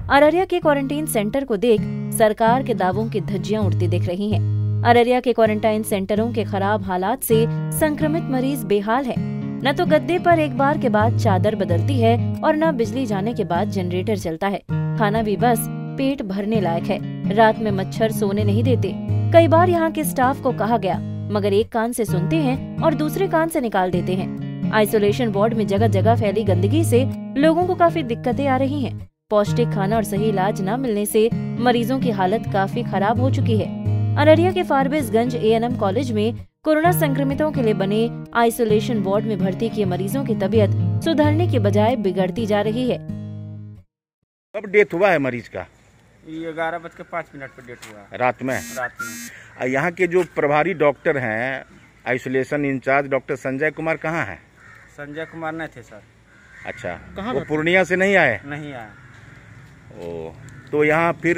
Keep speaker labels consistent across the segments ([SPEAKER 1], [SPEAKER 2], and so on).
[SPEAKER 1] अररिया के quarantine centre को देख सरकार के दावों की धज्जियां उड़ती दिख रही हैं। अररिया के क्वारंटाइन सेंटरों के खराब हालात से संक्रमित मरीज बेहाल है। न तो गद्दे पर एक बार के बाद चादर बदलती है और न बिजली जाने के बाद जनरेटर चलता है। खाना भी बस पेट भरने लायक है। रात में मच्छर सोने नहीं देते। कई बार यहाँ के स्टाफ को कहा गया, मगर एक कान से सुनते हैं और दूसरे कान से निकाल देते हैं। आइसोलेशन वार्ड में जगह जगह फैली गंदगी से लोगों को काफी दिक्कतें आ रही हैं। पौष्टिक खाना और सही इलाज न मिलने से मरीजों की हालत काफी खराब हो चुकी है। अररिया के फारबिसगंज A&M कॉलेज में कोरोना संक्रमितों के लिए बने आइसोलेशन वार्ड में भर्ती किए मरीजों की तबीयत सुधरने के बजाय बिगड़ती जा रही है।
[SPEAKER 2] कब डेथ हुआ है मरीज का?
[SPEAKER 3] ये 11:05 पर डेथ हुआ।
[SPEAKER 2] रात में?
[SPEAKER 3] रात में।
[SPEAKER 2] यहाँ के जो प्रभारी डॉक्टर हैं, isolation incharge doctor Sanjay Kumar कहाँ हैं?
[SPEAKER 3] संजय कुमार नहीं थे सर।
[SPEAKER 2] अच्छा, वो पूर्णिया से नहीं आए?
[SPEAKER 3] नहीं आए।
[SPEAKER 2] ओ, तो यहाँ फिर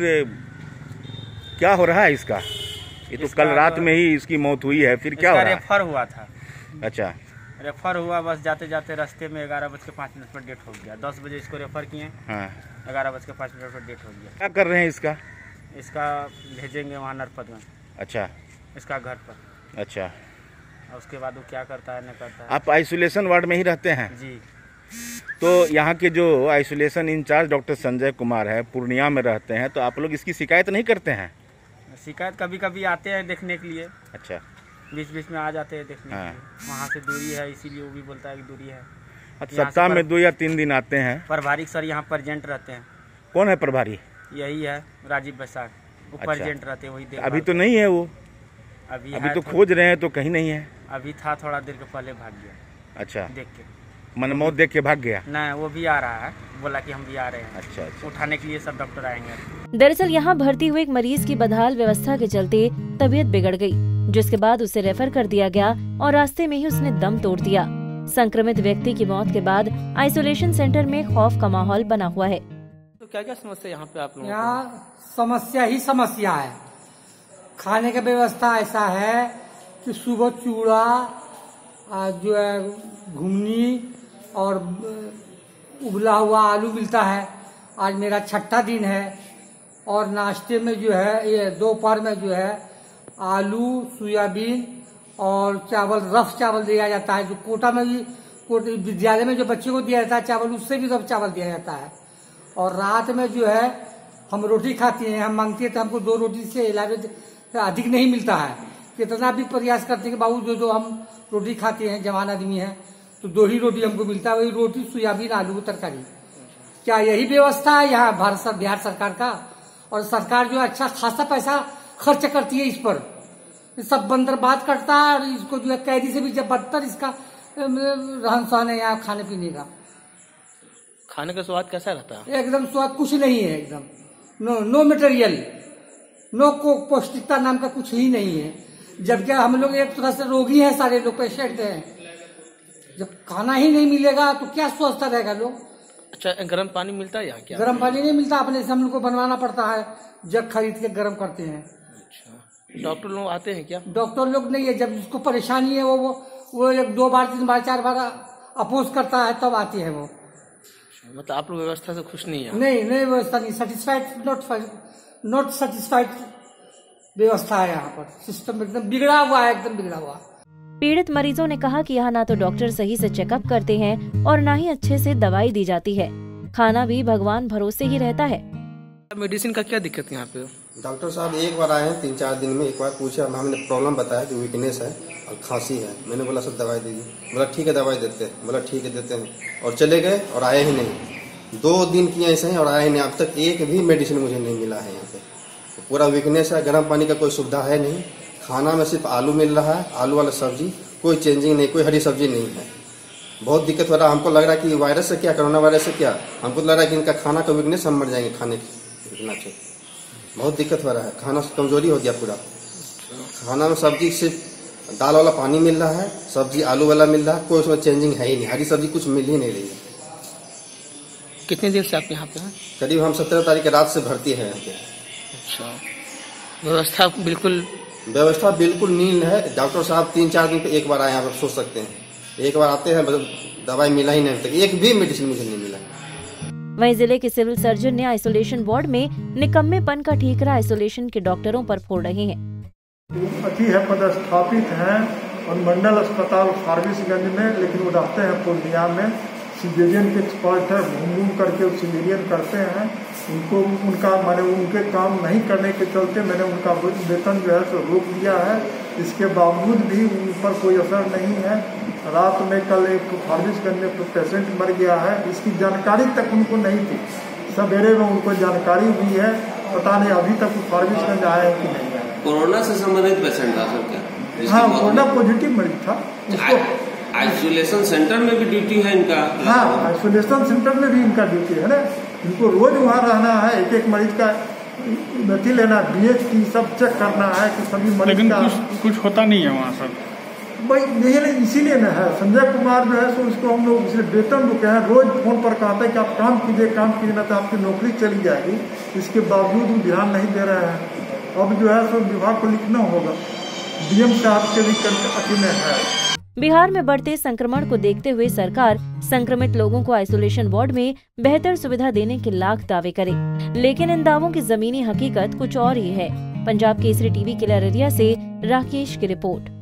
[SPEAKER 2] क्या हो रहा है इसका? ये तो कल रात में ही इसकी मौत हुई है, फिर क्या हो रहा है?
[SPEAKER 3] रेफर हुआ था।
[SPEAKER 2] अच्छा,
[SPEAKER 3] रेफर हुआ, बस जाते जाते रास्ते में 11:05 पर डेथ हो गया। 10 बजे इसको रेफर किए। हाँ, 11:05 पर डेथ हो गया।
[SPEAKER 2] क्या कर रहे हैं इसका?
[SPEAKER 3] इसका भेजेंगे वहाँ नरपत में।
[SPEAKER 2] अच्छा,
[SPEAKER 3] इसका घर पर।
[SPEAKER 2] अच्छा,
[SPEAKER 3] और उसके बाद वो क्या करता है नहीं करता है।
[SPEAKER 2] आप आइसोलेशन वार्ड में ही रहते हैं?
[SPEAKER 3] जी।
[SPEAKER 2] तो यहाँ के जो isolation incharge doctor Sanjay Kumar है, पूर्णिया में रहते हैं, तो आप लोग इसकी शिकायत नहीं करते हैं?
[SPEAKER 3] शिकायत कभी कभी आते हैं देखने के लिए।
[SPEAKER 2] अच्छा,
[SPEAKER 3] बीच बीच में आ जाते हैं देखने
[SPEAKER 2] हाँ।
[SPEAKER 3] के लिए। वहाँ से दूरी है, इसीलिए वो भी बोलता है कि दूरी है।
[SPEAKER 2] सप्ताह में 2 या 3 दिन आते हैं।
[SPEAKER 3] प्रभारी सर यहाँ प्रेजेंट रहते हैं।
[SPEAKER 2] कौन है प्रभारी?
[SPEAKER 3] यही है राजीव बैसाख, वो
[SPEAKER 2] अच्छा।
[SPEAKER 3] प्रेजेंट रहते हैं, वही देखभाल।
[SPEAKER 2] अभी तो नहीं है वो?
[SPEAKER 3] अभी
[SPEAKER 2] तो खोज रहे हैं तो कहीं नहीं है।
[SPEAKER 3] अभी था, थोड़ा देर के पहले भाग गया।
[SPEAKER 2] अच्छा,
[SPEAKER 3] देख के
[SPEAKER 2] मन मौत देख के भाग गया?
[SPEAKER 3] नहीं, वो भी आ रहा है, बोला कि हम भी आ रहे हैं।
[SPEAKER 2] अच्छा, अच्छा।
[SPEAKER 3] उठाने के लिए सब डॉक्टर आएंगे।
[SPEAKER 1] दरअसल यहाँ भर्ती हुए एक मरीज की बदहाल व्यवस्था के चलते तबीयत बिगड़ गई, जिसके बाद उसे रेफर कर दिया गया और रास्ते में ही उसने दम तोड़ दिया। संक्रमित व्यक्ति की मौत के बाद आइसोलेशन सेंटर में खौफ का माहौल बना हुआ है।
[SPEAKER 3] तो क्या क्या समस्या यहाँ पे आप लोगों?
[SPEAKER 4] यहाँ समस्या ही समस्या है। खाने का व्यवस्था ऐसा है कि सुबह चूड़ा जो है घुमनी और उबला हुआ आलू मिलता है। आज मेरा 6ठा दिन है। और नाश्ते में जो है, ये दोपहर में जो है आलू, सोयाबीन और चावल, रफ चावल दिया जाता है। जो कोटा में भी, विद्यालय में जो बच्चे को दिया जाता है चावल, उससे भी रफ चावल दिया जाता है। और रात में जो है हम रोटी खाते हैं। हम मांगते हैं तो हमको 2 रोटी से अलावा अधिक नहीं मिलता है। कितना भी प्रयास करते हैं कि बाबू जो हम रोटी खाते हैं, जवान आदमी है, तो 2 ही रोटी हमको मिलता है। वही रोटी, सोयाबीन, आलू की तरकारी। क्या यही व्यवस्था है यहाँ बिहार सरकार का? और सरकार जो अच्छा खासा पैसा खर्च करती है इस पर, सब बंदरबाद करता है। और इसको जो है कैदी से भी जब बदतर इसका रहन सहन है यहाँ खाने पीने का।
[SPEAKER 3] खाने का स्वाद कैसा रहता है?
[SPEAKER 4] एकदम स्वाद कुछ नहीं है, एकदम नो मटेरियल, नो पौष्टिकता नाम का कुछ ही नहीं है। जबकि हम लोग एक तरह से रोगी हैं, सारे लोग पेशेंट हैं। जब खाना ही नहीं मिलेगा तो क्या स्वस्थ रहेगा लोग?
[SPEAKER 3] अच्छा, गर्म पानी मिलता है यहाँ क्या?
[SPEAKER 4] गर्म पानी नहीं मिलता, अपने से हम लोग को बनवाना पड़ता है। जग खरीद के गर्म करते हैं।
[SPEAKER 3] अच्छा, डॉक्टर लोग आते हैं क्या?
[SPEAKER 4] डॉक्टर लोग नहीं है। जब जिसको परेशानी है वो 1-2 बार 3 बार 4 बार अपोज करता है, तब आती है वो।
[SPEAKER 3] मतलब आप लोग व्यवस्था से खुश नहीं है?
[SPEAKER 4] नहीं व्यवस्था नहीं, सेटिस्फाइड, नॉट सेटिस्फाइड व्यवस्था है यहाँ पर। सिस्टम एकदम बिगड़ा हुआ है, एकदम बिगड़ा हुआ।
[SPEAKER 1] पीड़ित मरीजों ने कहा कि यहाँ ना तो डॉक्टर सही से चेकअप करते हैं और ना ही अच्छे से दवाई दी जाती है। खाना भी भगवान भरोसे ही रहता है।
[SPEAKER 3] मेडिसिन का क्या दिक्कत है यहाँ पे?
[SPEAKER 5] डॉक्टर साहब एक बार आए हैं 3-4 दिन में। एक बार पूछे, हमने प्रॉब्लम बताया कि वीकनेस है और खांसी है। मैंने बोला सर दवाई दीजिए। बोला ठीक है दवाई देते हैं। बोला ठीक है देते हैं। और चले गए और आए ही नहीं। 2 दिन किए ऐसे हैं और आए नहीं। अब तक एक भी मेडिसिन मुझे नहीं मिला है यहाँ पे। तो पूरा वीकनेस है। गर्म पानी का कोई सुविधा है नहीं। खाना में सिर्फ आलू मिल रहा है, आलू वाला सब्जी, कोई चेंजिंग नहीं, कोई हरी सब्जी नहीं है। बहुत दिक्कत हो रहा है। हमको लग रहा है कि वायरस से क्या, कोरोना वायरस से क्या, हमको लग रहा है कि इनका खाना का वीकनेस, हम मर जाएंगे खाने से। बहुत दिक्कत हो रहा है। खाना कमजोरी हो गया पूरा। खाना में सब्जी सिर्फ दाल वाला पानी मिल रहा है, सब्जी आलू वाला मिल रहा है, कोई उसमें चेंजिंग है ही नहीं। हरी सब्जी कुछ मिल ही नहीं रही है।
[SPEAKER 3] कितने देर से आप यहाँ पे हैं?
[SPEAKER 5] करीब हम 17 तारीख की रात से भर्ती है यहाँ पे।
[SPEAKER 3] अच्छा, व्यवस्था
[SPEAKER 5] बिल्कुल नील है। डॉक्टर साहब 3-4 दिन पे एक बार आए, आप सोच सकते हैं। एक बार आते हैं, दवाई मिला ही नहीं तक। एक भी मेडिसिन मुझे नहीं मिला।
[SPEAKER 1] वहीं जिले के सिविल सर्जन ने आइसोलेशन वार्ड में निकम्मेपन का ठीकरा आइसोलेशन के डॉक्टरों पर फोड़ रहे हैं।
[SPEAKER 6] अति है पदस्थापित हैं और मंडल अस्पताल फारबिसगंज में, लेकिन वो रहते हैं पूर्णिया में। सिजेरियन के एक्सपर्ट है, घूम करके सिजेरियन करते हैं। उनको उनके काम नहीं करने के चलते मैंने उनका वेतन जो है सो रोक दिया है। इसके बावजूद भी उन पर कोई असर नहीं है। रात में कल एक फारबिसगंज में पेशेंट मर गया है, इसकी जानकारी तक उनको नहीं थी। सवेरे में उनको जानकारी हुई है, पता नहीं अभी तक फारबिसगंज आया है कि नहीं आया।
[SPEAKER 7] कोरोना से संबंधित पेशेंट था क्या?
[SPEAKER 6] हाँ, कोरोना पॉजिटिव मरीज था। उसको
[SPEAKER 7] आइसोलेशन सेंटर में भी ड्यूटी है इनका?
[SPEAKER 6] हाँ, आइसोलेशन सेंटर में भी इनका ड्यूटी है ना। इनको रोज वहाँ रहना है, एक एक मरीज का गति लेना, BHP सब चेक करना है कि सभी मरीज का।
[SPEAKER 8] कुछ होता नहीं है वहाँ सर?
[SPEAKER 6] भाई यही इसीलिए न है। संजय कुमार जो है सो उसको हम लोग इसलिए वेतन रुके हैं। रोज फोन पर कहते हैं कि आप काम कीजिए ना तो आपकी नौकरी चली जाएगी। इसके बावजूद वो ध्यान नहीं दे रहे हैं। अब जो है सो विभाग को लिखना होगा, DM साहब के भी अति में है।
[SPEAKER 1] बिहार में बढ़ते संक्रमण को देखते हुए सरकार संक्रमित लोगों को आइसोलेशन वार्ड में बेहतर सुविधा देने के लाख दावे करे, लेकिन इन दावों की जमीनी हकीकत कुछ और ही है। पंजाब केसरी टीवी के लिए अररिया से राकेश की रिपोर्ट।